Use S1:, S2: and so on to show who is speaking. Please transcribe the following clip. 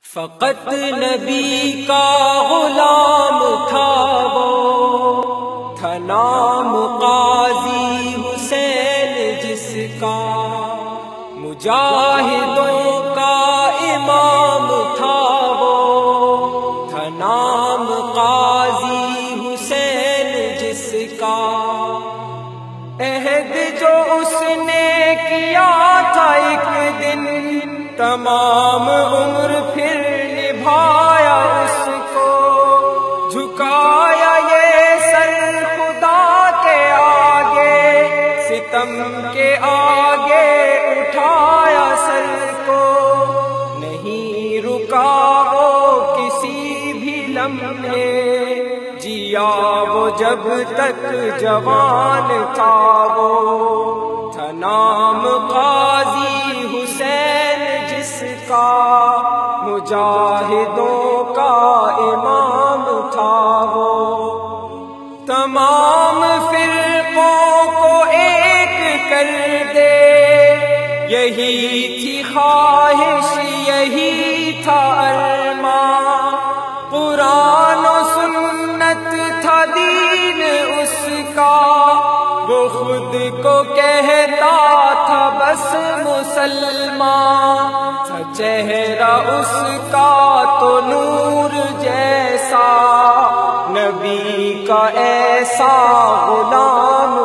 S1: فقط نبی کا غلام تھا وہ، تھا نام قاضی حسین جس کا، مجاہدوں کا امام تھا وہ، تھا نام قاضی حسین جس کا۔ عہد جو اس نے کیا تھا ایک دن، تمام عمر پھر نبھایا اس کو، جھکایا یہ سر خدا کے آگے، ستم کے آگے اٹھایا سر کو، نہیں رکا وہ کسی بھی لمحے، جیا وہ جب تک جوان تھا وہ، تھا نام قاضی حسین جس کا، مجاہدوں کا امام تھا وہ۔ تمام فرقوں کو ایک کر دے، یہی تھی خواہش، یہی تھا ارماں، قرآن و سنت تھا دین اس کا، وہ خود کو کہتا تھا بس مسلمان، تھا چہرہ اس کا تو نور جیسا، نبی کا ایسا غلام